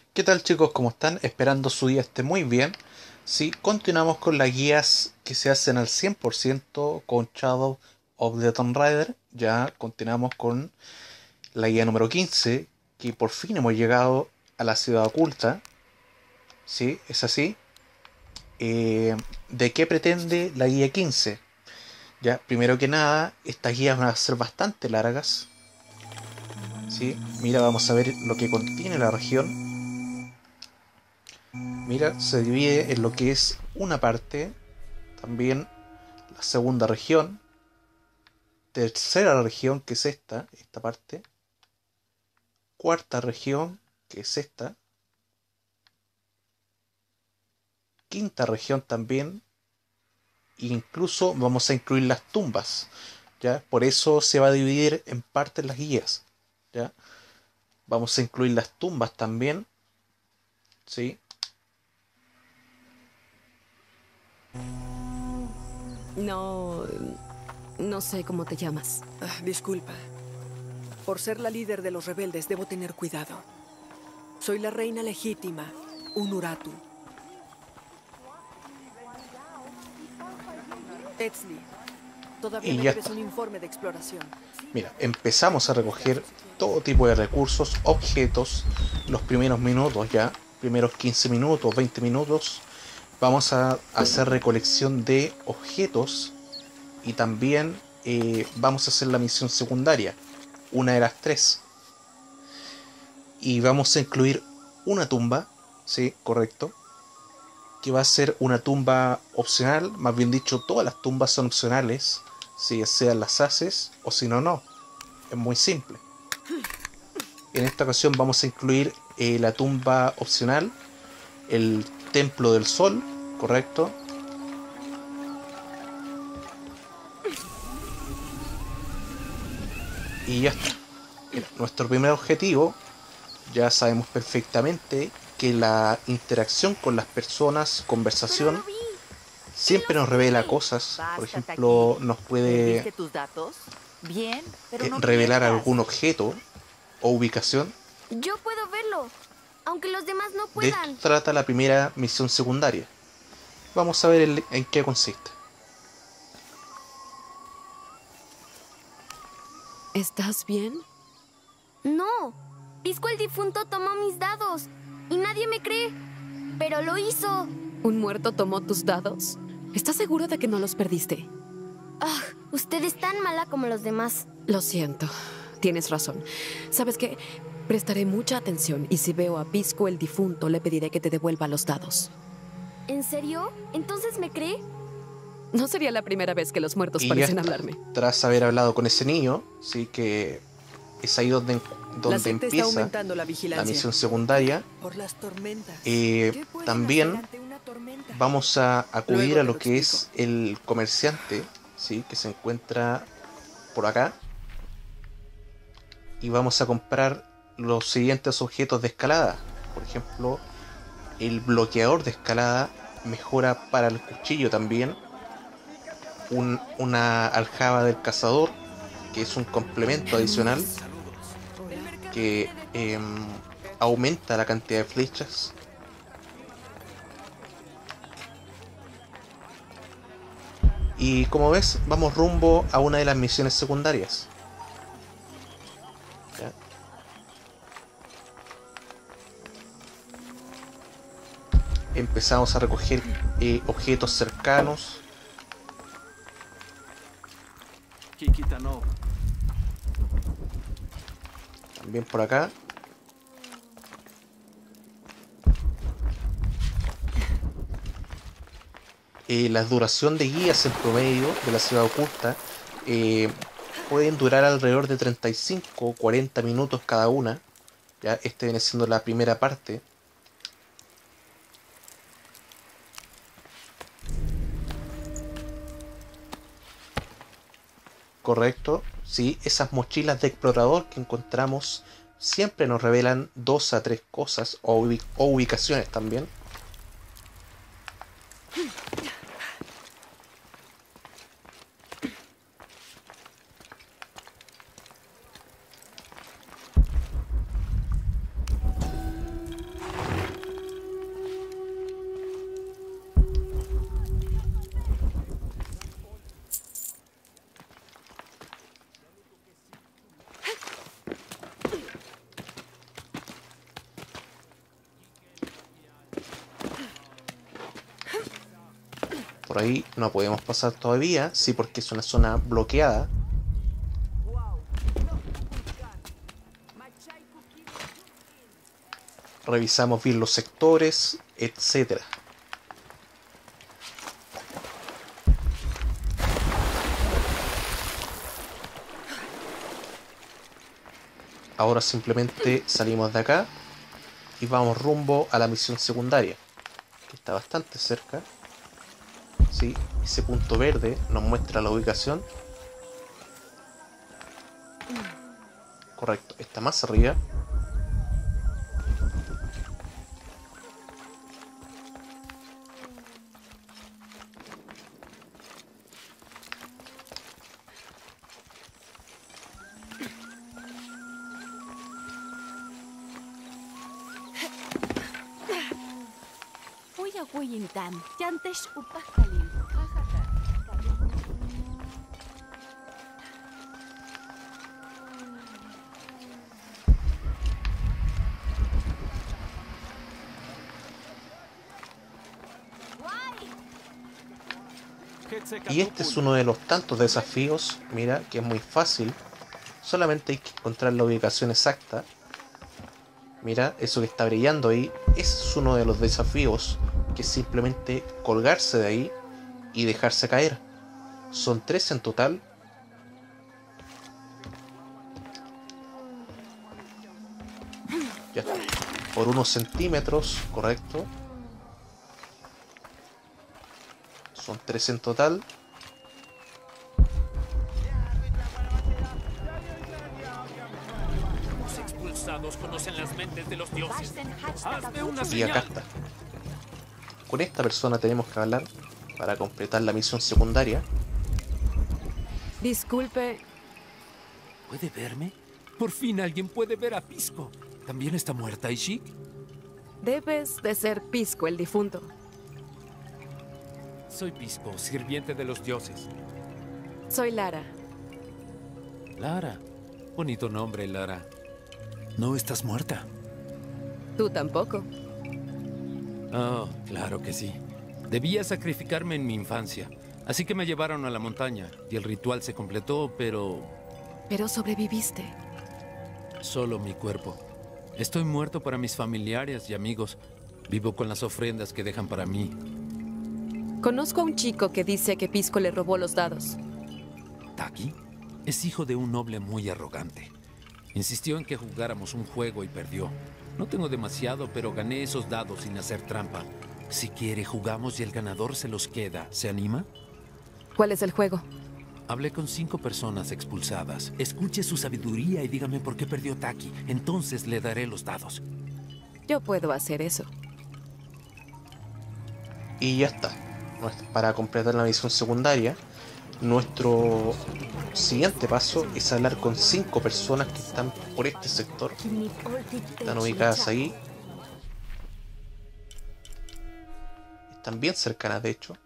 ¿Qué tal chicos? ¿Cómo están? Esperando su día esté muy bien. Sí, continuamos con las guías que se hacen al 100% con Shadow of the Tomb Raider. Ya continuamos con la guía número 15, que por fin hemos llegado a la ciudad oculta. Sí, es así. ¿De qué pretende la guía 15? Ya, primero que nada, estas guías van a ser bastante largas. Sí, mira, vamos a ver lo que contiene la región. Mira, se divide en lo que es una parte, también la segunda región, tercera región, que es esta parte, cuarta región, que es esta, quinta región también, e incluso vamos a incluir las tumbas, ¿ya? Por eso se va a dividir en partes las guías, ¿ya? Vamos a incluir las tumbas también, ¿sí? No, no sé cómo te llamas. Disculpa. Por ser la líder de los rebeldes debo tener cuidado. Soy la reina legítima, Unuratu. Etzli, todavía Y me ya debes está. un informe de exploración. Mira, empezamos a recoger todo tipo de recursos, objetos, los primeros minutos ya, primeros 15 minutos, 20 minutos, vamos a hacer recolección de objetos y también vamos a hacer la misión secundaria, una de las tres. Y vamos a incluir una tumba, sí, correcto, que va a ser una tumba opcional, más bien dicho, todas las tumbas son opcionales, si sean las haces o si no, no. Es muy simple. En esta ocasión vamos a incluir la tumba opcional, el templo del sol, correcto. Y ya está. Mira, nuestro primer objetivo, ya sabemos perfectamente que la interacción con las personas, Pero conversación, lo vi. ¿Quién siempre los nos revela tiene? cosas. Por Basta, ejemplo, Taki. nos puede ¿Perdiste tus datos? Bien, pero no revelar mientas. algún objeto o ubicación. Yo puedo verlo, aunque los demás no De esto puedan. trata la primera misión secundaria. Vamos a ver en qué consiste. ¿Estás bien? No. Pisco el difunto tomó mis dados y nadie me cree, pero lo hizo. ¿Un muerto tomó tus dados? ¿Estás seguro de que no los perdiste? Ah, usted es tan mala como los demás. Lo siento. Tienes razón. ¿Sabes qué? Prestaré mucha atención y si veo a Pisco el difunto le pediré que te devuelva los dados. ¿En serio? ¿Entonces me cree? No sería la primera vez que los muertos Y ya parecen está. hablarme. Tras haber hablado con ese niño, sí que es ahí La donde secta está empieza aumentando la la vigilancia. misión secundaria. Por las tormentas. Eh, ¿Qué pueden hacer También ante una tormenta? vamos a acudir Luego a te lo lo que explico. es el comerciante, ¿sí? Que se encuentra por acá. Y vamos a comprar los siguientes objetos de escalada. Por ejemplo, el bloqueador de escalada mejora para el cuchillo también. Una aljaba del cazador, que es un complemento adicional El mercado que tiene de todo. aumenta la cantidad de flechas. Y como ves, vamos rumbo a una de las misiones secundarias. ¿Ya? Empezamos a recoger objetos cercanos. Kikitanov. También por acá. La duración de guías en promedio de la ciudad oculta eh, pueden durar alrededor de 35 o 40 minutos cada una. Ya, este viene siendo la primera parte. Correcto. Sí, esas mochilas de explorador que encontramos siempre nos revelan dos a tres cosas o ubicaciones también. Por ahí no podemos pasar todavía, sí, porque es una zona bloqueada. Revisamos bien los sectores, etcétera. Ahora simplemente salimos de acá y vamos rumbo a la misión secundaria, que está bastante cerca. Sí, ese punto verde nos muestra la ubicación. Correcto, está más arriba. Y este es uno de los tantos desafíos, mira, que es muy fácil. Solamente hay que encontrar la ubicación exacta. Mira, eso que está brillando ahí, ese es uno de los desafíos, que es simplemente colgarse de ahí y dejarse caer. Son 3 en total. Ya está. Por unos centímetros, correcto. Son 3 en total. Los expulsados conocen las mentes de los dioses. Hazme una Y señal. acá está. Con esta persona tenemos que hablar para completar la misión secundaria. Disculpe, ¿Puede verme? Por fin alguien puede ver a Pisco. ¿También está muerta, Ishik? debes de ser Pisco el difunto. Soy Pisco, sirviente de los dioses. Soy Lara. Lara. Bonito nombre, Lara. No estás muerta. Tú tampoco. Oh, claro que sí. Debía sacrificarme en mi infancia. Así que me llevaron a la montaña y el ritual se completó, pero Pero sobreviviste. solo mi cuerpo. Estoy muerto para mis familiares y amigos. Vivo con las ofrendas que dejan para mí. Conozco a un chico que dice que Pisco le robó los dados. Taki es hijo de un noble muy arrogante. Insistió en que jugáramos un juego y perdió. No tengo demasiado, pero gané esos dados sin hacer trampa. Si quiere, jugamos y el ganador se los queda. ¿Se anima? ¿Cuál es el juego? Hablé con 5 personas expulsadas. Escuche su sabiduría y dígame por qué perdió Taki. Entonces le daré los dados. Yo puedo hacer eso. Y ya está. Para completar la misión secundaria, nuestro siguiente paso es hablar con 5 personas que están por este sector. Están ubicadas ahí. Están bien cercanas, de hecho.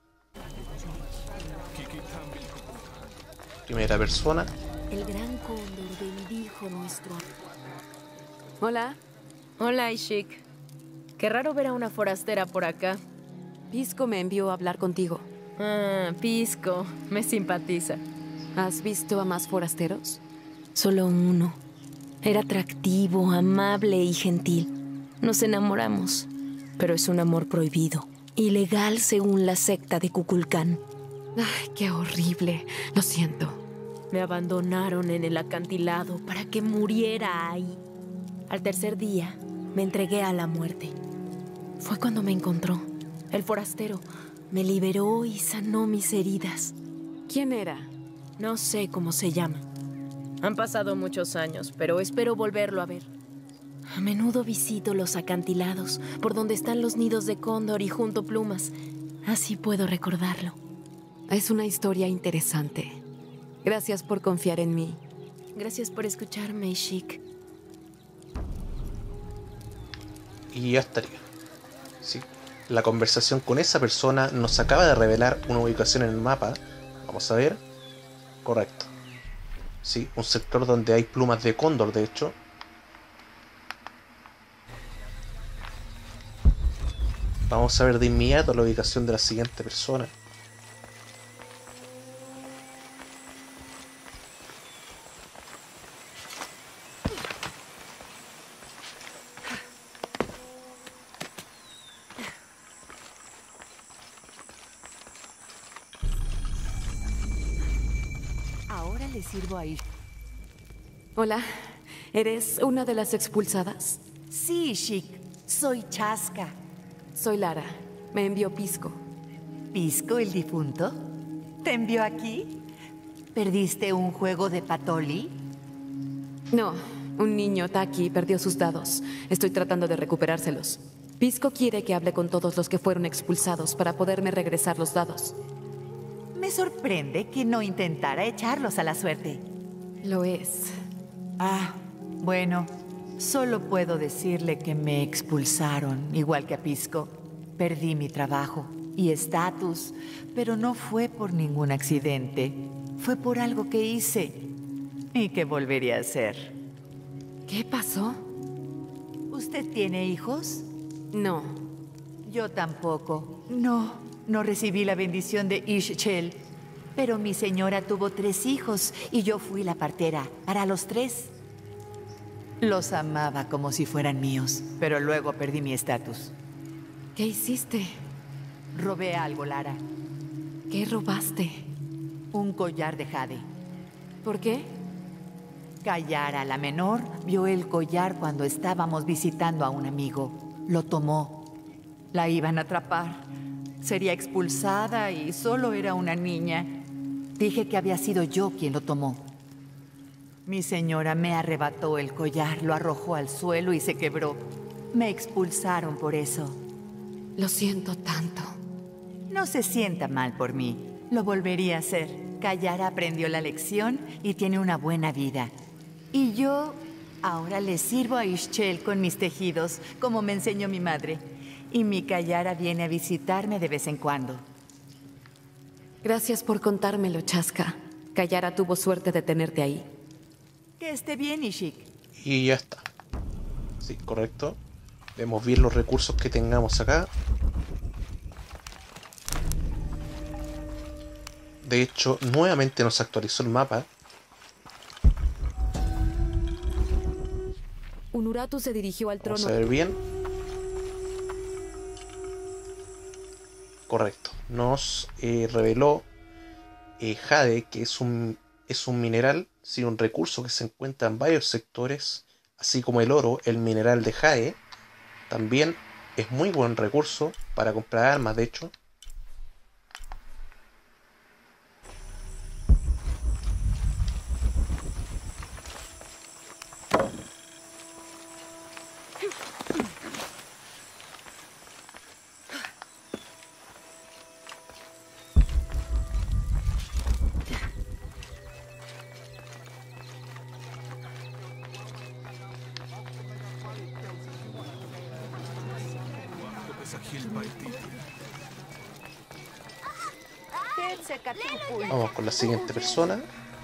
Primera persona. El gran cóndor bendijo nuestro... Hola. Hola, Ishik. Qué raro ver a una forastera por acá. Pisco me envió a hablar contigo. Ah, Pisco. Me simpatiza. ¿Has visto a más forasteros? Solo uno. Era atractivo, amable y gentil. Nos enamoramos, pero es un amor prohibido. Ilegal según la secta de Kukulcán. Ay, qué horrible. Lo siento. Me abandonaron en el acantilado para que muriera ahí. Al tercer día, me entregué a la muerte. Fue cuando me encontró. El forastero me liberó y sanó mis heridas. ¿Quién era? No sé cómo se llama. Han pasado muchos años, pero espero volverlo a ver. A menudo visito los acantilados, por donde están los nidos de cóndor y junto plumas. Así puedo recordarlo. Es una historia interesante. Gracias por confiar en mí. Gracias por escucharme, Ishik. Y ya estaría. Sí. La conversación con esa persona nos acaba de revelar una ubicación en el mapa. Vamos a ver. Correcto. Sí, un sector donde hay plumas de cóndor, de hecho. Vamos a ver de inmediato la ubicación de la siguiente persona. Ahora le sirvo a Ish. Hola, ¿eres una de las expulsadas? Sí, Ishik. Soy Chaska. Soy Lara. Me envió Pisco. ¿Pisco el difunto? ¿Te envió aquí? ¿Perdiste un juego de Patoli? No, un niño, Taki, perdió sus dados. Estoy tratando de recuperárselos. Pisco quiere que hable con todos los que fueron expulsados para poderme regresar los dados. Me sorprende que no intentara echarlos a la suerte. Lo es. Ah, bueno. Solo puedo decirle que me expulsaron, igual que a Pisco. Perdí mi trabajo y estatus, pero no fue por ningún accidente. Fue por algo que hice y que volvería a hacer. ¿Qué pasó? ¿Usted tiene hijos? No. Yo tampoco. No recibí la bendición de Ixchel. Pero mi señora tuvo 3 hijos y yo fui la partera para los 3. Los amaba como si fueran míos, pero luego perdí mi estatus. ¿Qué hiciste? Robé algo, Lara. ¿Qué robaste? Un collar de jade. ¿Por qué? Kayara, la menor, vio el collar cuando estábamos visitando a un amigo. Lo tomó. La iban a atrapar. Sería expulsada y solo era una niña. Dije que había sido yo quien lo tomó. Mi señora me arrebató el collar, lo arrojó al suelo y se quebró. Me expulsaron por eso. Lo siento tanto. No se sienta mal por mí. Lo volvería a hacer. Kayara aprendió la lección y tiene una buena vida. Y yo ahora le sirvo a Ixchel con mis tejidos, como me enseñó mi madre. Y mi Kayara viene a visitarme de vez en cuando. Gracias por contármelo, Chaska. Kayara tuvo suerte de tenerte ahí. Que esté bien, Ishik. Y ya está. Sí, correcto. Vemos bien los recursos que tengamos acá. De hecho, nuevamente nos actualizó el mapa. Unuratu se dirigió al trono. Vamos a ver bien. Correcto. Nos reveló jade, que es un mineral, sí, un recurso que se encuentra en varios sectores, así como el oro, el mineral de jade. También es muy buen recurso para comprar armas, de hecho. Vamos con la siguiente persona.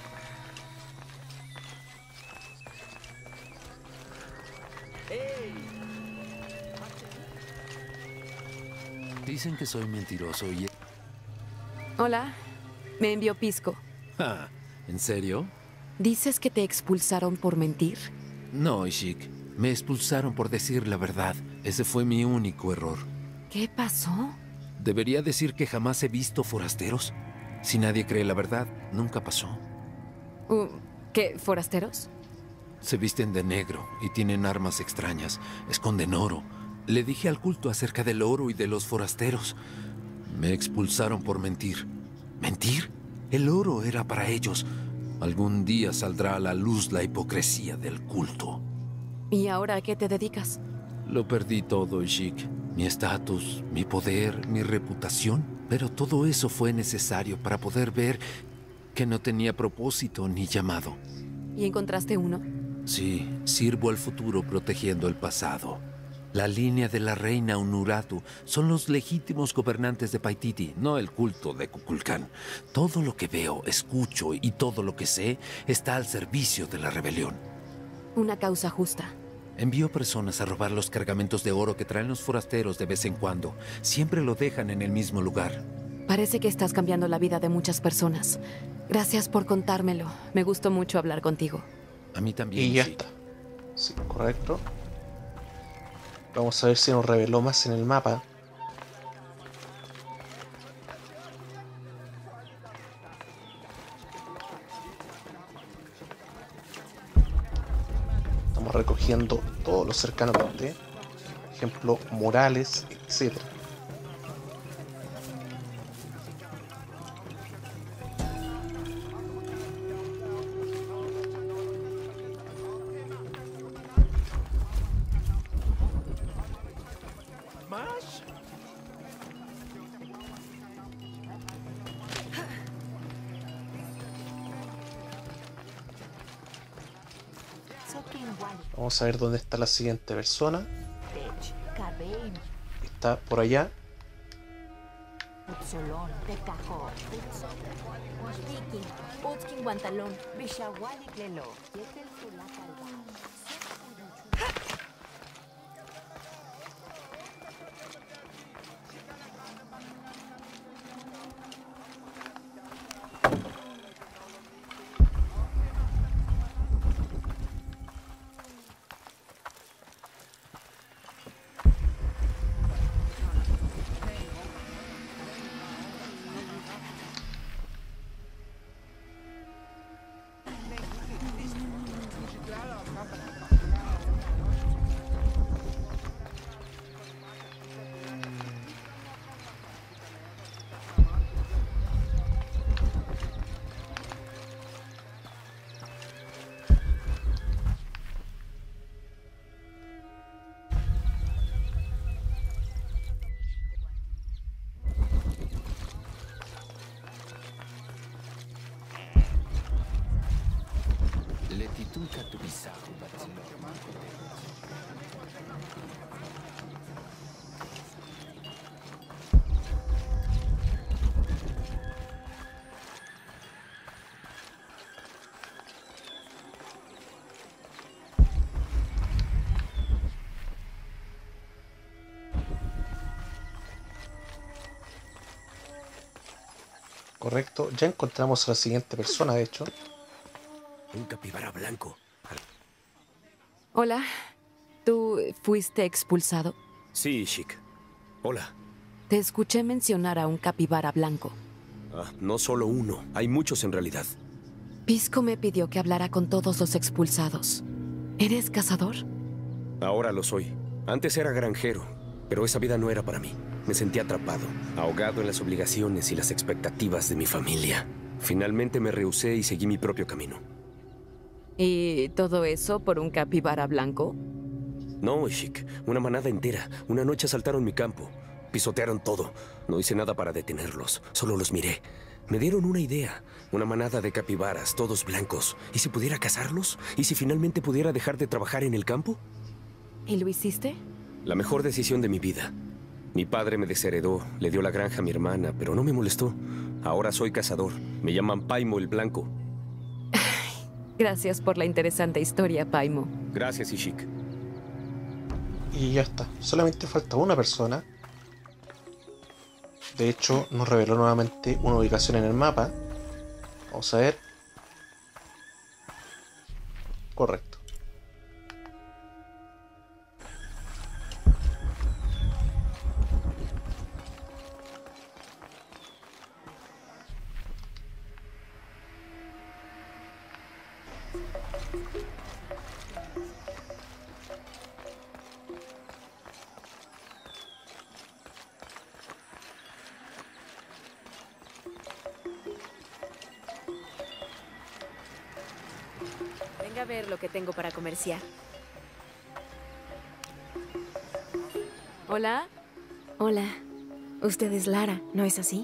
Dicen que soy mentiroso y... Hola, me envió Pisco. Ah, ¿en serio? ¿Dices que te expulsaron por mentir? No, Ishik. Me expulsaron por decir la verdad. Ese fue mi único error. ¿Qué pasó? ¿Debería decir que jamás he visto forasteros? Si nadie cree la verdad, nunca pasó. ¿Qué, forasteros? Se visten de negro y tienen armas extrañas. Esconden oro. Le dije al culto acerca del oro y de los forasteros. Me expulsaron por mentir. ¿Mentir? El oro era para ellos. Algún día saldrá a la luz la hipocresía del culto. ¿Y ahora a qué te dedicas? Lo perdí todo, Ishik. Mi estatus, mi poder, mi reputación. Pero todo eso fue necesario para poder ver que no tenía propósito ni llamado. ¿Y encontraste uno? Sí, sirvo al futuro protegiendo el pasado. La línea de la reina Unuratu son los legítimos gobernantes de Paititi, no el culto de Kukulkan. Todo lo que veo, escucho y todo lo que sé está al servicio de la rebelión. Una causa justa. Envío personas a robar los cargamentos de oro que traen los forasteros de vez en cuando. Siempre lo dejan en el mismo lugar. Parece que estás cambiando la vida de muchas personas. Gracias por contármelo. Me gustó mucho hablar contigo. A mí también. Y ya sí. está. Sí, correcto. Vamos a ver si nos reveló más en el mapa. Estamos recogiendo todo lo cercano a usted. Por ejemplo, murales, etcétera. Vamos a ver dónde está la siguiente persona. Está por allá. Correcto, ya encontramos a la siguiente persona, de hecho. Un capibara blanco. Hola. ¿Tú fuiste expulsado? Sí, Chic. Hola. Te escuché mencionar a un capibara blanco. Ah, no solo uno. Hay muchos en realidad. Pisco me pidió que hablara con todos los expulsados. ¿Eres cazador? Ahora lo soy. Antes era granjero, pero esa vida no era para mí. Me sentí atrapado, ahogado en las obligaciones y las expectativas de mi familia. Finalmente me rehusé y seguí mi propio camino. ¿Y todo eso por un capibara blanco? No, Chic. Una manada entera. Una noche asaltaron mi campo. Pisotearon todo. No hice nada para detenerlos. Solo los miré. Me dieron una idea. Una manada de capibaras, todos blancos. ¿Y si pudiera cazarlos? ¿Y si finalmente pudiera dejar de trabajar en el campo? ¿Y lo hiciste? La mejor decisión de mi vida. Mi padre me desheredó, le dio la granja a mi hermana, pero no me molestó. Ahora soy cazador. Me llaman Paimo el Blanco. Gracias por la interesante historia, Paimo. Gracias, Ishik. Y ya está. Solamente falta una persona. De hecho, nos reveló nuevamente una ubicación en el mapa. Vamos a ver. Correcto. Venga a ver lo que tengo para comerciar. ¿Hola? Hola. Usted es Lara, ¿no es así?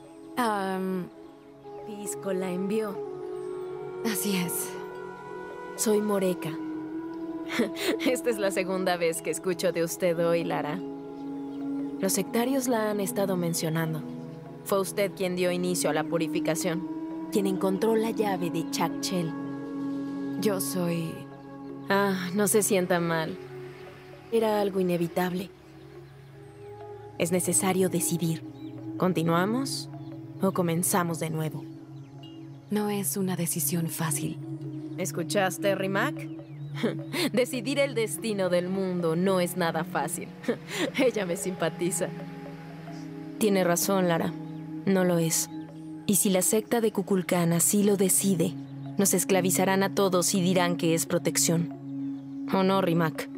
Pisco la envió. Así es. Soy Moreka. Esta es la segunda vez que escucho de usted hoy, Lara. Los sectarios la han estado mencionando. Fue usted quien dio inicio a la purificación. Quien encontró la llave de Chakchel. Yo soy... Ah, no se sienta mal. Era algo inevitable. Es necesario decidir. ¿Continuamos o comenzamos de nuevo? No es una decisión fácil. ¿Escuchaste, Rimac? Decidir el destino del mundo no es nada fácil. Ella me simpatiza. Tiene razón, Lara. No lo es. Y si la secta de Kukulkan así lo decide, nos esclavizarán a todos y dirán que es protección. ¿O no, Rimac?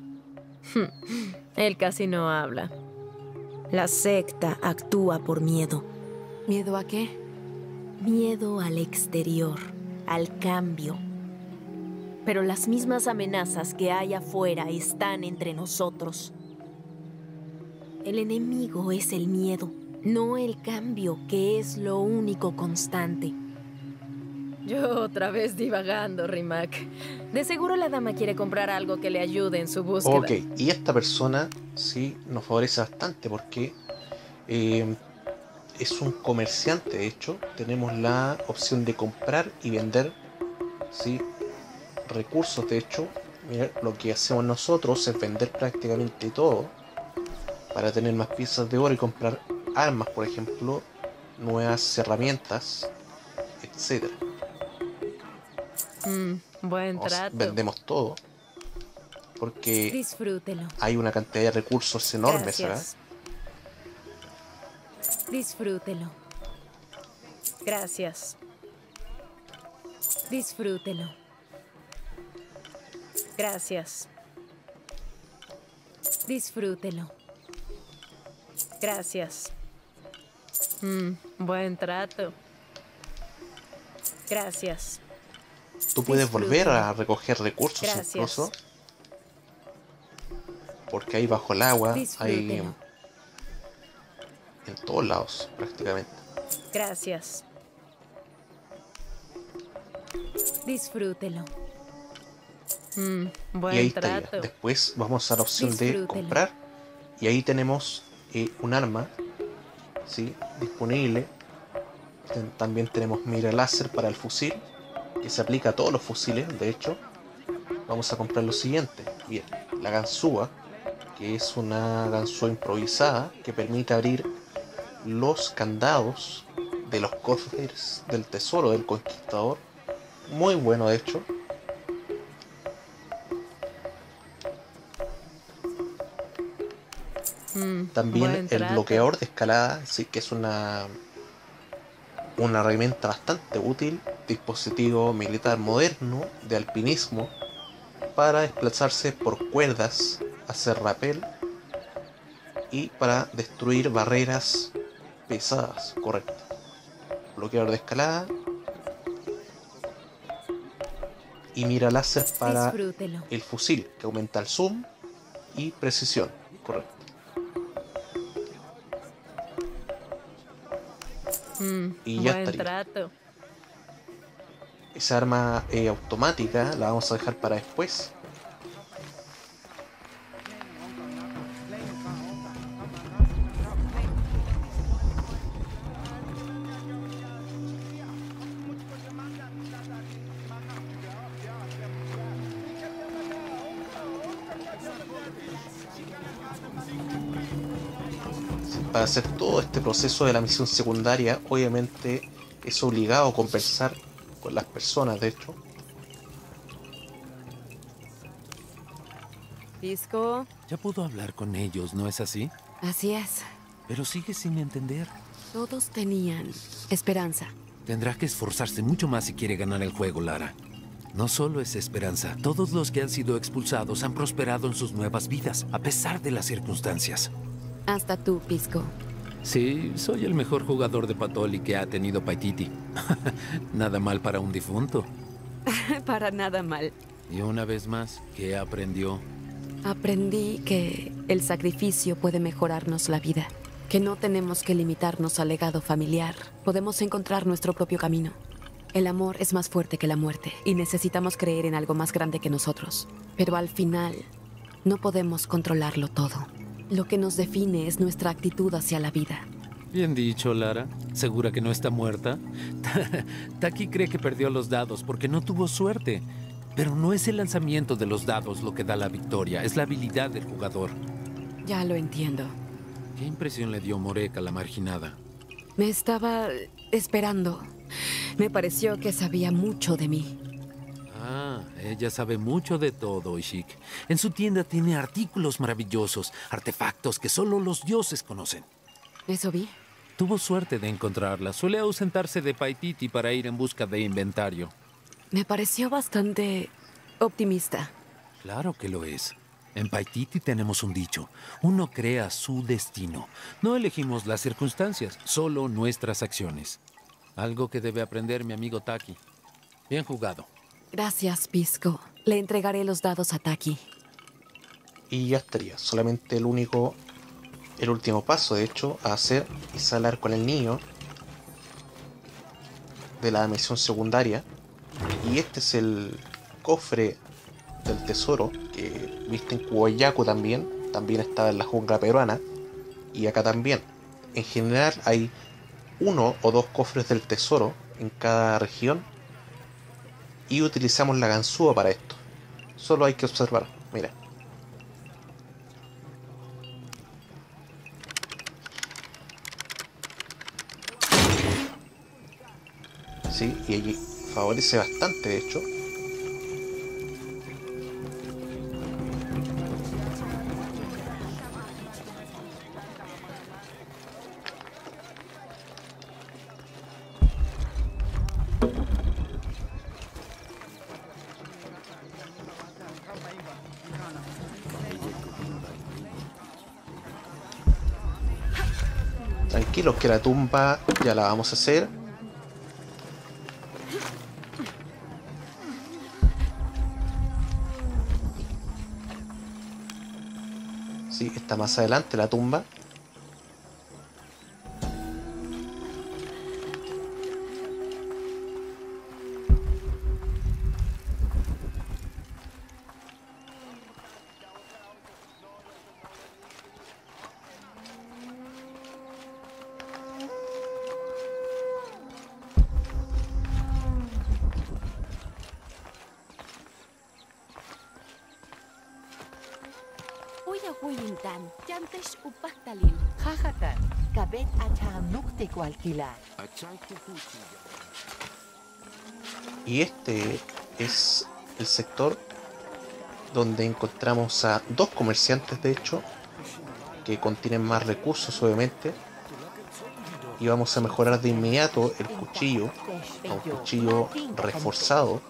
Él casi no habla. La secta actúa por miedo. ¿Miedo a qué? Miedo al exterior, al cambio. Pero las mismas amenazas que hay afuera están entre nosotros. El enemigo es el miedo, no el cambio, que es lo único constante. Yo otra vez divagando, Rimac. De seguro la dama quiere comprar algo que le ayude en su búsqueda. Ok, y esta persona sí nos favorece bastante porque es un comerciante. De hecho, tenemos la opción de comprar y vender, ¿sí?, recursos. De hecho, mira, lo que hacemos nosotros es vender prácticamente todo para tener más piezas de oro y comprar armas, por ejemplo, nuevas herramientas, etcétera. Buen trato. Vendemos todo porque Disfrútelo. hay una cantidad de recursos enormes, Gracias. ¿verdad? Disfrútelo. Gracias. Disfrútelo. Gracias. Disfrútelo. Gracias. Buen trato. Gracias. Tú puedes Disfrútelo. volver a recoger recursos. Gracias. Incluso porque ahí bajo el agua hay Disfrútelo. en todos lados prácticamente. Gracias. Disfrútelo. Buen Y ahí está ya. trato. Después vamos a la opción de Disfrútelo. comprar y ahí tenemos un arma, ¿sí?, disponible. También tenemos mira láser para el fusil, que se aplica a todos los fusiles. De hecho, vamos a comprar lo siguiente. Bien, la ganzúa, que es una ganzúa improvisada que permite abrir los candados de los cofres del tesoro del conquistador. Muy bueno, de hecho. También buen el trato. bloqueador de escalada, sí, que es una herramienta bastante útil, dispositivo militar moderno de alpinismo para desplazarse por cuerdas, hacer rappel y para destruir barreras pesadas, correcto. Bloqueador de escalada y mira láser para Disfrútelo. el fusil, que aumenta el zoom y precisión, correcto. Y ya Buen estaría. trato. Esa arma automática la vamos a dejar para después. Para hacer todo este proceso de la misión secundaria, obviamente es obligado conversar con las personas, de hecho. Pisco. Ya pudo hablar con ellos, ¿no es así? Así es. Pero sigue sin entender. Todos tenían esperanza. Tendrá que esforzarse mucho más si quiere ganar el juego, Lara. No solo es esperanza. Todos los que han sido expulsados han prosperado en sus nuevas vidas, a pesar de las circunstancias. Hasta tú, Pisco. Sí, soy el mejor jugador de Patoli que ha tenido Paititi. Nada mal para un difunto. Para nada mal. Y una vez más, ¿qué aprendió? Aprendí que el sacrificio puede mejorarnos la vida. Que no tenemos que limitarnos al legado familiar. Podemos encontrar nuestro propio camino. El amor es más fuerte que la muerte y necesitamos creer en algo más grande que nosotros. Pero al final, no podemos controlarlo todo. Lo que nos define es nuestra actitud hacia la vida. Bien dicho, Lara. ¿Segura que no está muerta? Taki cree que perdió los dados porque no tuvo suerte. Pero no es el lanzamiento de los dados lo que da la victoria, es la habilidad del jugador. Ya lo entiendo. ¿Qué impresión le dio Morek a la marginada? Me estaba esperando. Me pareció que sabía mucho de mí. Ah, ella sabe mucho de todo, Ishik. En su tienda tiene artículos maravillosos, artefactos que solo los dioses conocen. ¿Eso vi? Tuvo suerte de encontrarla. Suele ausentarse de Paititi para ir en busca de inventario. Me pareció bastante optimista. Claro que lo es. En Paititi tenemos un dicho. Uno crea su destino. No elegimos las circunstancias, solo nuestras acciones. Algo que debe aprender mi amigo Taki. Bien jugado. Gracias, Pisco. Le entregaré los dados a Taki. Y ya estaría. Solamente el último paso, de hecho, a hacer es hablar con el niño de la misión secundaria. Y este es el cofre del tesoro que viste en Kuoyaku también. También estaba en la jungla peruana. Y acá también. En general hay 1 o 2 cofres del tesoro en cada región. Y utilizamos la ganzúa para esto. Solo hay que observar. Mira. Sí, y allí favorece bastante, de hecho. Tranquilos que la tumba ya la vamos a hacer. Sí, está más adelante la tumba. Y este es el sector donde encontramos a 2 comerciantes, de hecho, que contienen más recursos, obviamente. Y vamos a mejorar de inmediato el cuchillo a un cuchillo reforzado.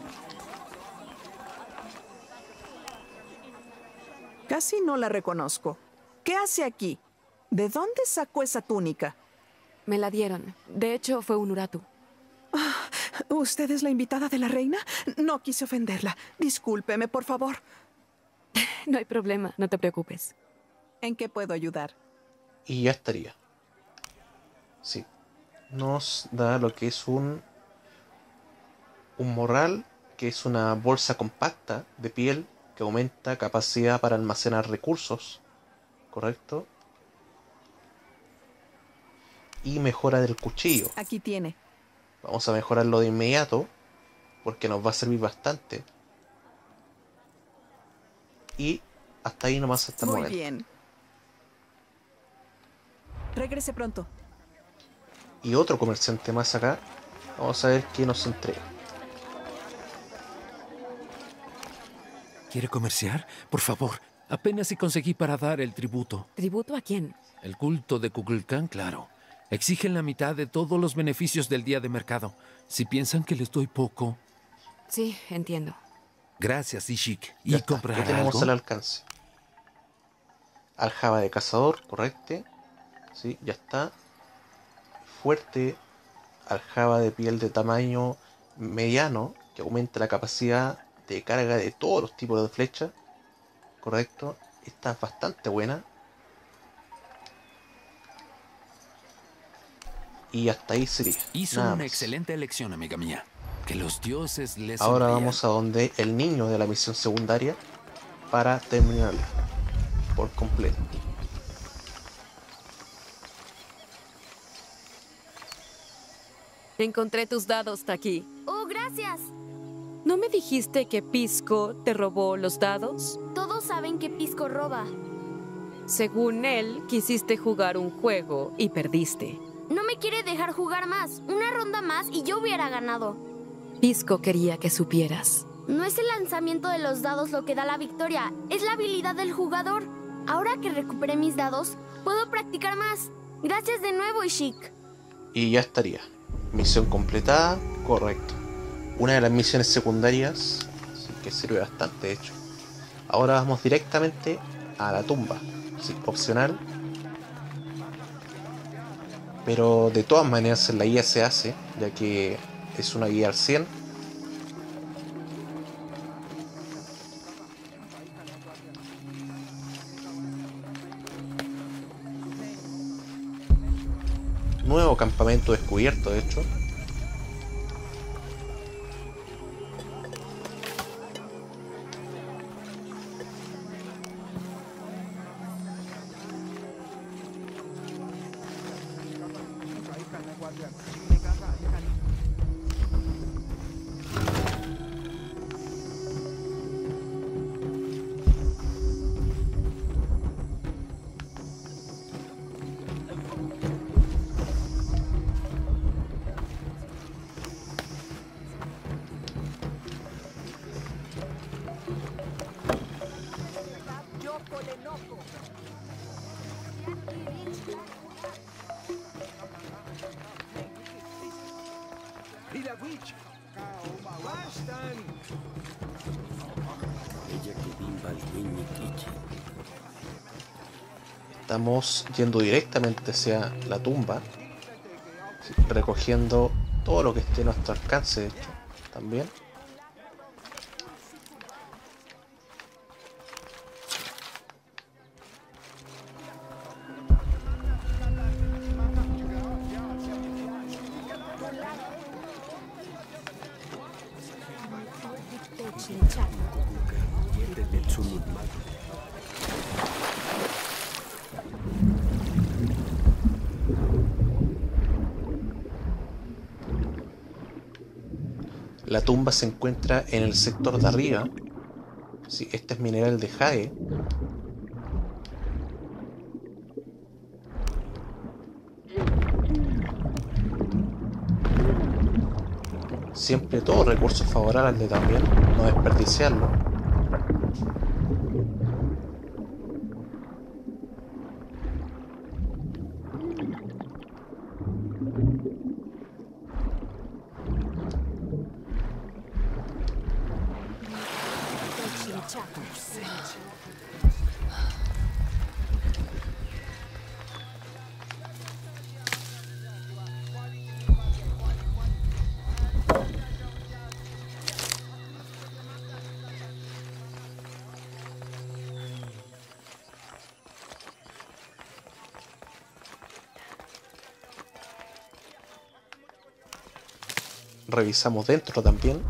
Casi no la reconozco. ¿Qué hace aquí? ¿De dónde sacó esa túnica? Me la dieron. De hecho, fue un Uratu. ¿Usted es la invitada de la reina? No quise ofenderla. Discúlpeme, por favor. No hay problema, no te preocupes. ¿En qué puedo ayudar? Y ya estaría. Sí. Nos da lo que es un morral, que es una bolsa compacta de piel que aumenta capacidad para almacenar recursos. ¿Correcto? Y mejora del cuchillo. Aquí tiene. Vamos a mejorarlo de inmediato porque nos va a servir bastante. Y hasta ahí nomás hasta el momento. Muy bien. Regrese pronto. Y otro comerciante más acá. Vamos a ver qué nos entrega. ¿Quiere comerciar? Por favor, apenas si conseguí para dar el tributo. ¿Tributo a quién? El culto de Kukulkan, claro. Exigen la mitad de todos los beneficios del día de mercado. Si piensan que les doy poco... Sí, entiendo. Gracias, Ishik. ¿Y Ya está, comprar ya tenemos algo? al alcance. Aljaba de cazador, correcto. Sí, ya está. Fuerte. Aljaba de piel de tamaño mediano, que aumenta la capacidad de carga de todos los tipos de flechas. Correcto. Esta es bastante buena. Y hasta ahí sería. Hizo nada una más. excelente elección, amiga mía. Que los dioses les Ahora sonrían. vamos a donde el niño de la misión secundaria para terminarla por completo. Encontré tus dados, Taki. ¡Oh, gracias! ¿No me dijiste que Pisco te robó los dados? Todos saben que Pisco roba. Según él, quisiste jugar un juego y perdiste. No me quiere dejar jugar más. Una ronda más y yo hubiera ganado. Pisco quería que supieras. No es el lanzamiento de los dados lo que da la victoria, es la habilidad del jugador. Ahora que recuperé mis dados, puedo practicar más. Gracias de nuevo, Ishik. Y ya estaría. Misión completada, correcto. Una de las misiones secundarias, sí, que sirve bastante de hecho. Ahora vamos directamente a la tumba, sí, opcional. Pero de todas maneras en la guía se hace, ya que es una guía al 100. Nuevo campamento descubierto, de hecho. Estamos yendo directamente hacia la tumba, recogiendo todo lo que esté a nuestro alcance, de hecho, también. La tumba se encuentra en el sector de arriba. Sí, este es mineral de jade. Siempre todo recurso favorable también, no desperdiciarlo. Revisamos dentro también.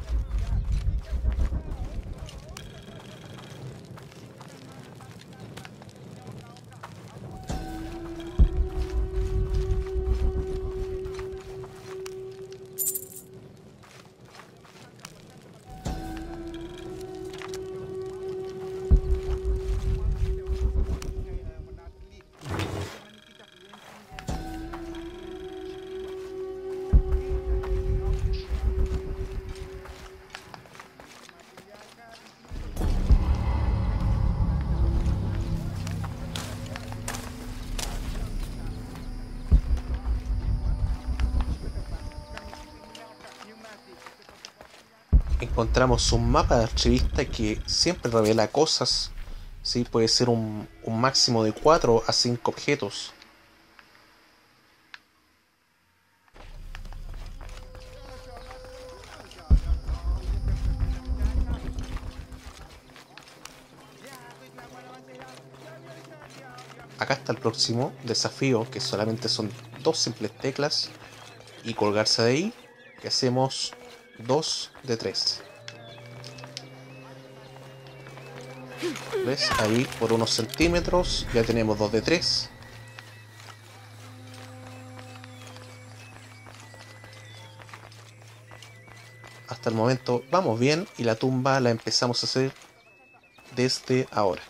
Encontramos un mapa de archivista que siempre revela cosas. ¿Sí? Puede ser un máximo de 4 a 5 objetos. Acá está el próximo desafío, que solamente son 2 simples teclas y colgarse de ahí, que hacemos 2 de 3. ¿Ves? Ahí por unos centímetros ya tenemos 2 de 3. hasta el momento vamos bien y la tumba la empezamos a hacer desde ahora.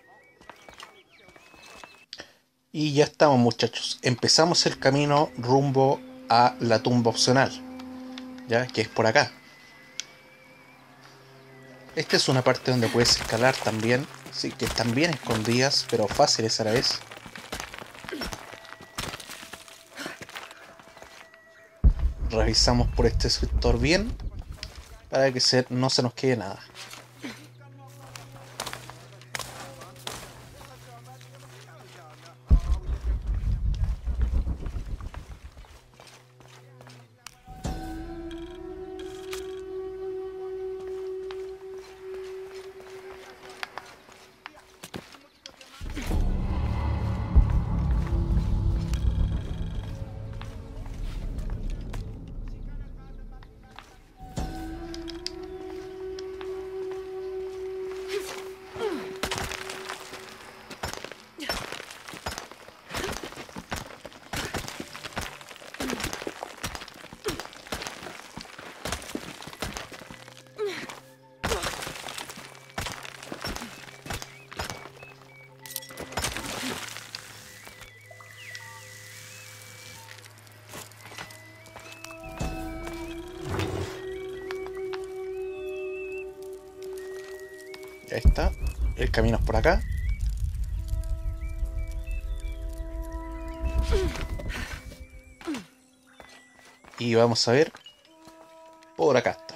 Y ya estamos, muchachos, empezamos el camino rumbo a la tumba opcional, ya que es por acá. Esta es una parte donde puedes escalar también, sí, que están bien escondidas, pero fáciles a la vez. Revisamos por este sector bien, para que no se nos quede nada. Ya está, el camino es por acá. Y vamos a ver, por acá está.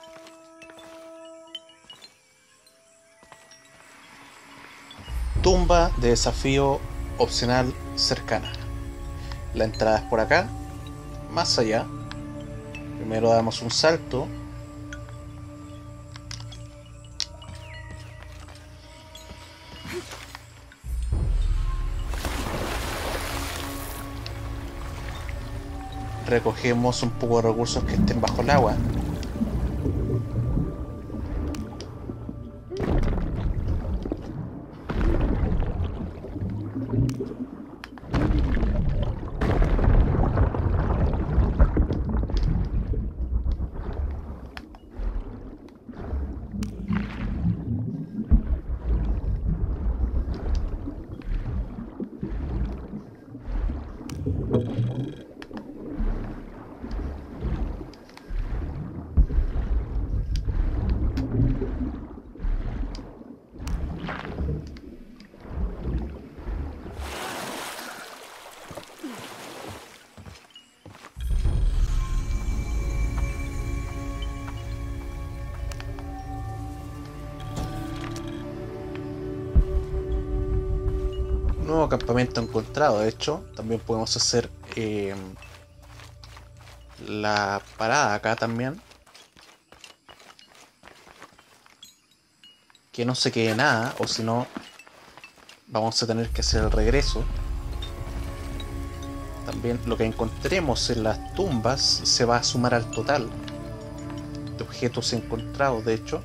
Tumba de desafío opcional cercana. La entrada es por acá, más allá. Primero damos un salto. Recogemos un poco de recursos que estén bajo el agua. Nuevo campamento encontrado. De hecho, también podemos hacer la parada acá también, que no se quede nada, o si no vamos a tener que hacer el regreso. También lo que encontremos en las tumbas se va a sumar al total de objetos encontrados. De hecho,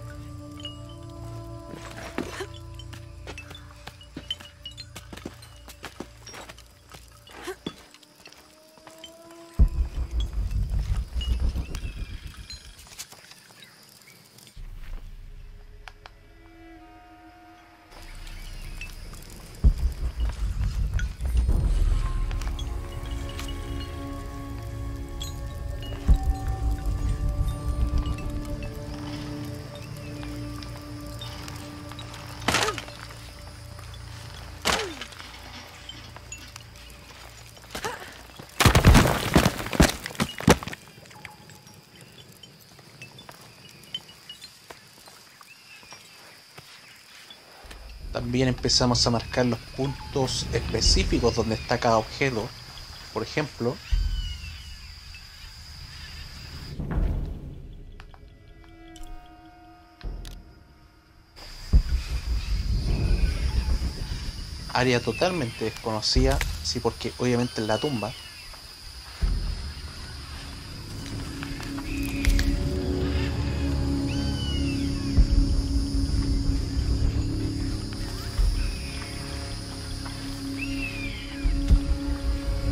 también empezamos a marcar los puntos específicos donde está cada objeto. Por ejemplo, área totalmente desconocida, sí, porque obviamente en la tumba.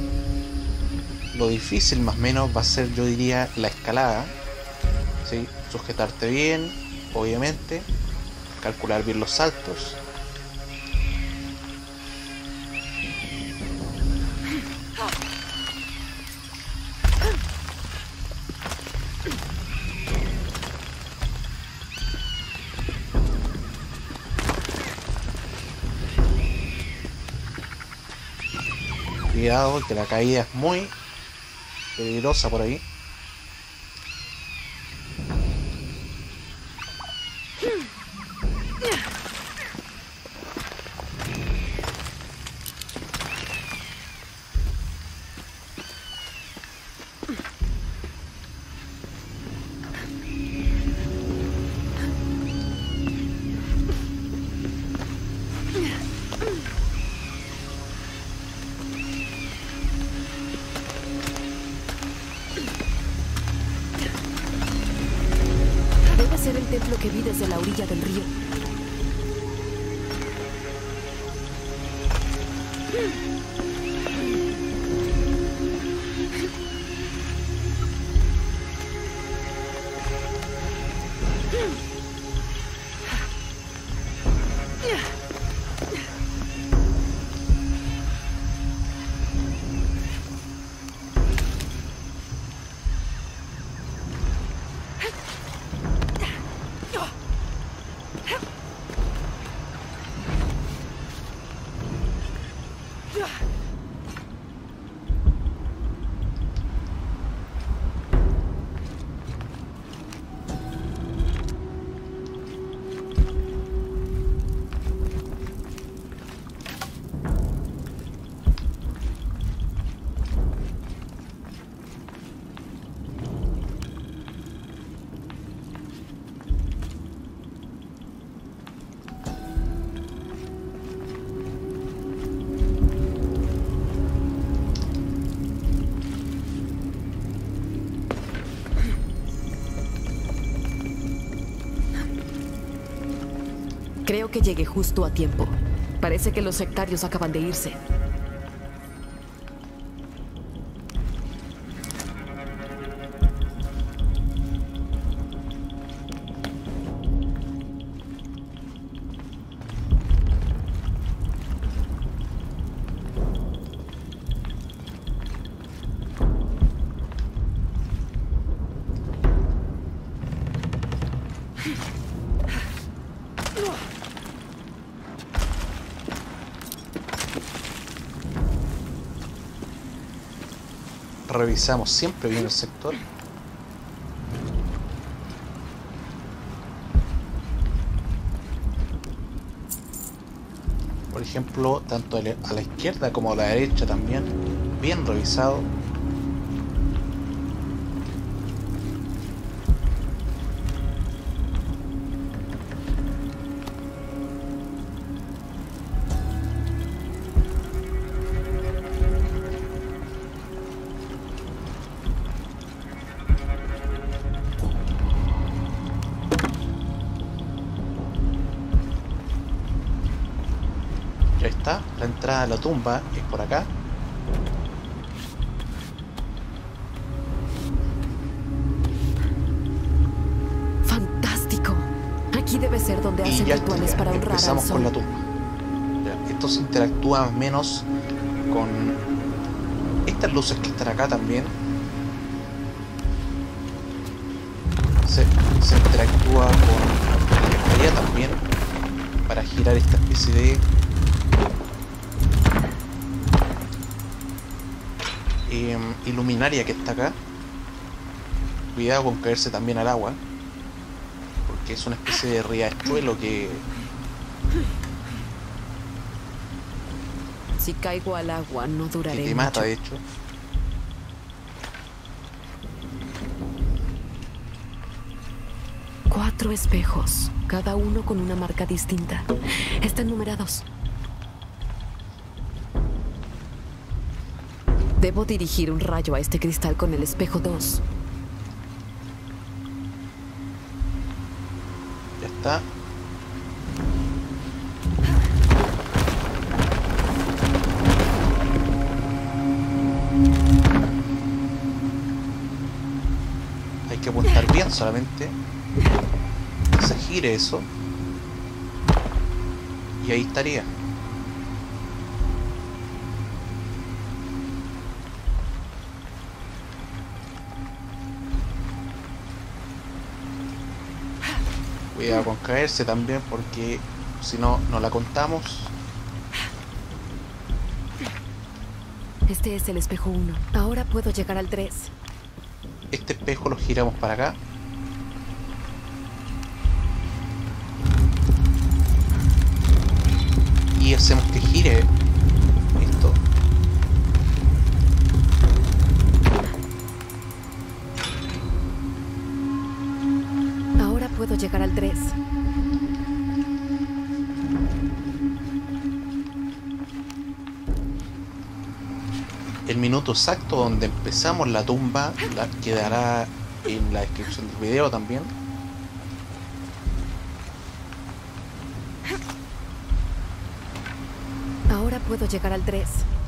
Lo difícil más o menos va a ser, yo diría, la escalada, ¿sí? Sujetarte bien, obviamente. Calcular bien los saltos. Cuidado, que la caída es muy peligrosa por ahí. Ser el templo que vi desde la orilla del río. Creo que llegué justo a tiempo. Parece que los sectarios acaban de irse. Revisamos siempre bien el sector. Por ejemplo, tanto a la izquierda como a la derecha también, bien revisado. Ya está, la entrada a la tumba es por acá. ¡Fantástico! Aquí debe ser donde hacen rituales para honrar al empezamos sol. con la tumba. Ya, esto se interactúa menos con estas luces que están acá también. Se interactúa con ella también para girar esta especie de iluminaria que está acá. Cuidado con caerse también al agua, porque es una especie de riachuelo que Si caigo al agua no duraré te mata, mucho. de hecho. Cuatro espejos, cada uno con una marca distinta. Están numerados. Debo dirigir un rayo a este cristal con el espejo 2. Ya está. Hay que apuntar bien solamente. se gire eso y ahí estaría. Cuidado con caerse también, porque si no, no la contamos. Este es el espejo 1. Ahora puedo llegar al 3. Este espejo lo giramos para acá. Y hacemos que gire esto. Ahora puedo llegar al 3. El minuto exacto donde empezamos la tumba quedará en la descripción del video también. Ahora puedo llegar al 3.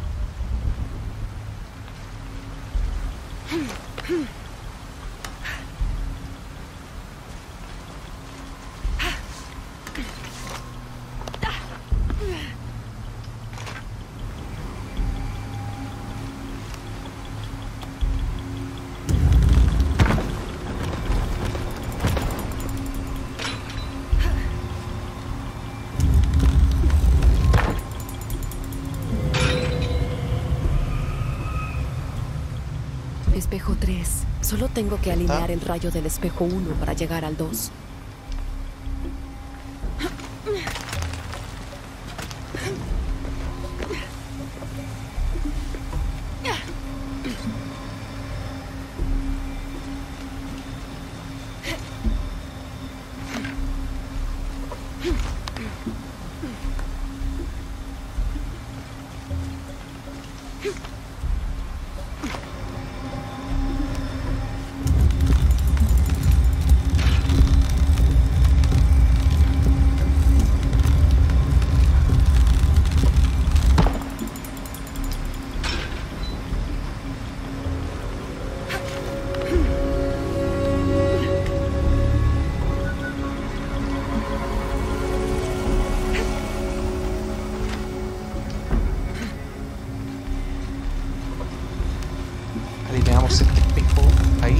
Espejo 3. Solo tengo que alinear el rayo del espejo 1 para llegar al 2. Alineamos este espejo ahí.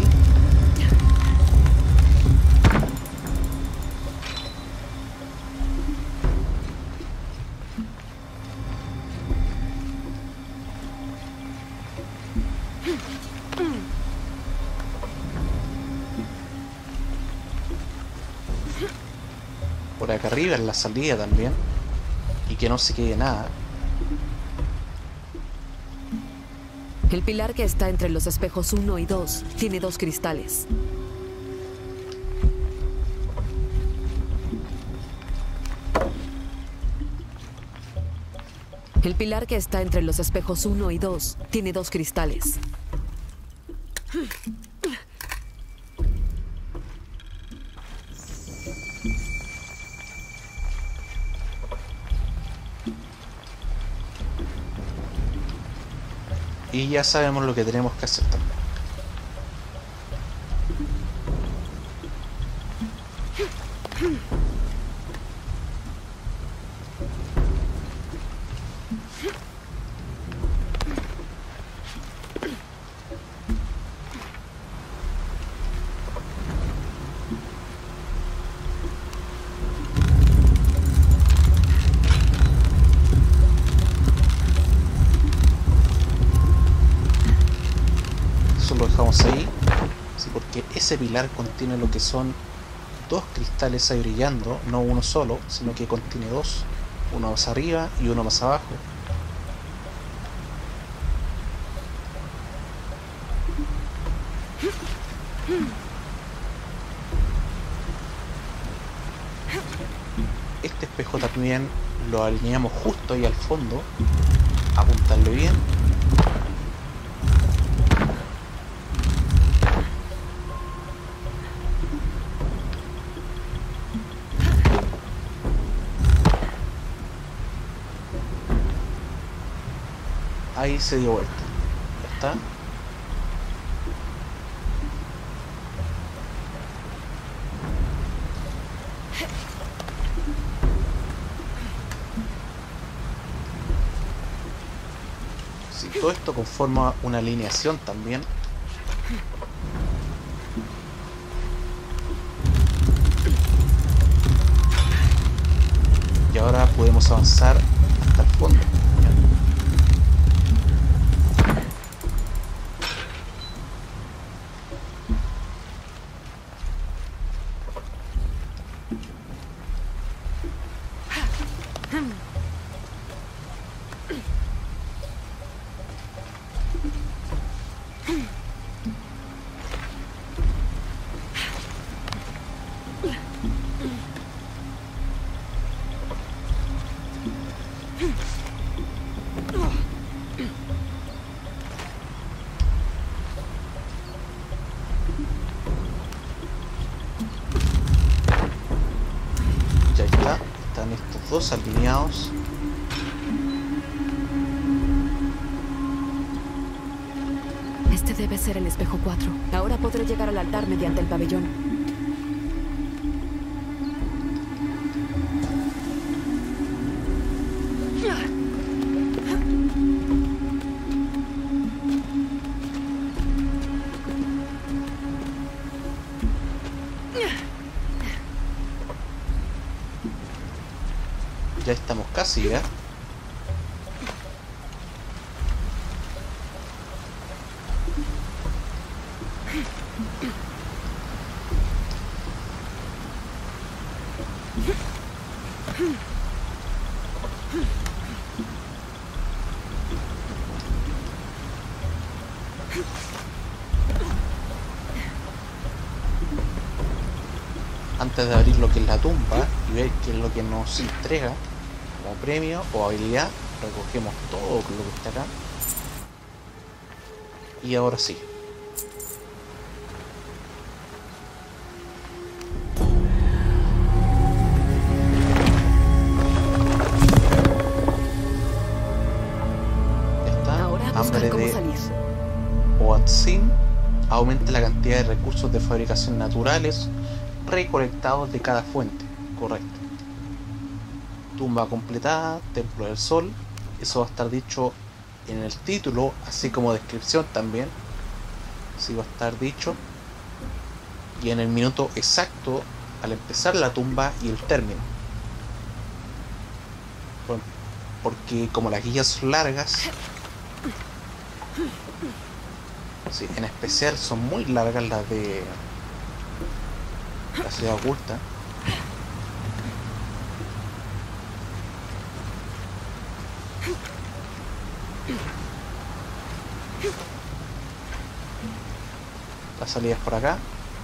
Por acá arriba en la salida también. Y que no se quede nada. El pilar que está entre los espejos 1 y 2 tiene 2 cristales. El pilar que está entre los espejos 1 y 2 tiene 2 cristales. Y ya sabemos lo que tenemos que hacer también. Lo dejamos ahí, sí, porque ese pilar contiene lo que son 2 cristales ahí brillando, no uno solo, sino que contiene 2, uno más arriba y uno más abajo. Este espejo también lo alineamos justo ahí al fondo, apuntarle bien. Ahí se dio vuelta. Ya está. Todo esto conforma una alineación también. Y ahora podemos avanzar hasta el fondo. Están estos dos alineados. Este debe ser el espejo 4. Ahora podré llegar al altar mediante el pabellón. Ya estamos casi, ¿ya? Antes de abrir lo que es la tumba y ver qué es lo que nos entrega como premio o habilidad, recogemos todo lo que está acá. Y ahora sí. Hambre de Oatzin aumenta la cantidad de recursos de fabricación naturales recolectados de cada fuente. Correcto. Tumba completada, Templo del Sol. Eso va a estar dicho en el título, así como descripción también. Así va a estar dicho. Y en el minuto exacto al empezar la tumba y el término. Bueno, porque como las guías son largas, sí, en especial son muy largas las de la ciudad oculta. La salida es por acá.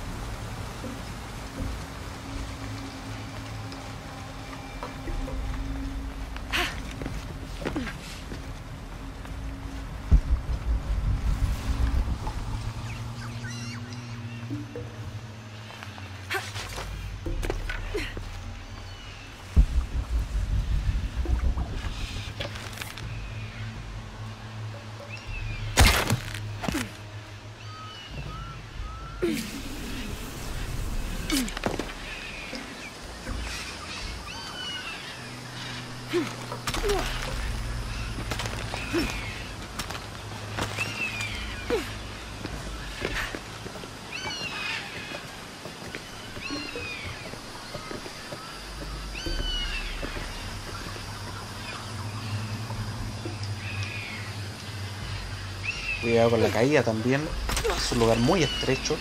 Cuidado con la caída también. Es un lugar muy estrecho.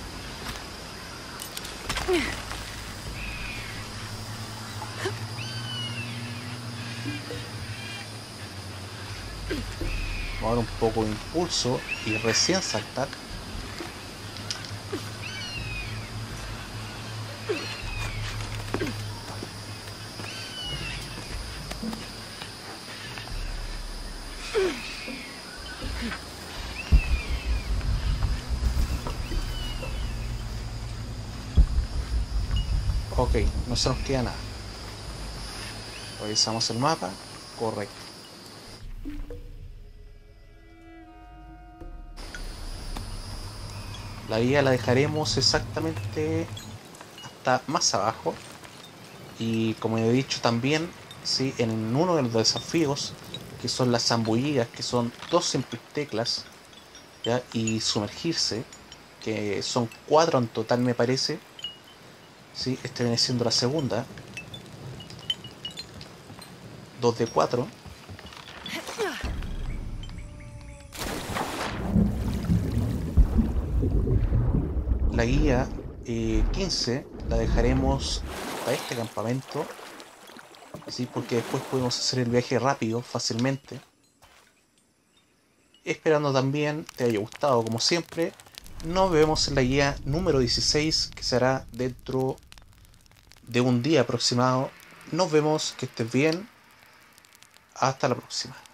Vamos a dar un poco de impulso y recién saltar. Ok, no se nos queda nada. Revisamos el mapa. Correcto. La guía la dejaremos exactamente hasta más abajo. Y como he dicho también, sí, en uno de los desafíos que son las zambullidas, que son 2 simples teclas, ¿ya? Y sumergirse, que son 4 en total me parece. ¿Sí? Este viene siendo la segunda. 2 de 4. La guía 15 la dejaremos para este campamento, ¿sí? Porque después podemos hacer el viaje rápido, fácilmente. Esperando también te haya gustado, como siempre. Nos vemos en la guía número 16, que será dentro de un día aproximado. Nos vemos, que estés bien. Hasta la próxima.